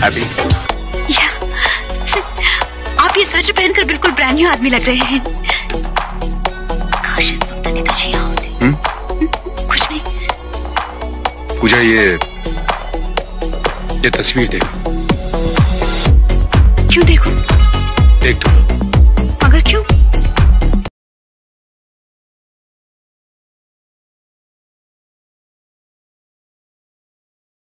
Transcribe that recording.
Happy? या आप ये स्वेटर पहनकर बिल्कुल ब्रांड न्यू आदमी लग रहे हैं। काश इस वक्त अनीता जी यहाँ होते। कुछ नहीं। पूजा, ये तस्वीर देखो। क्यों देखो? देख तो।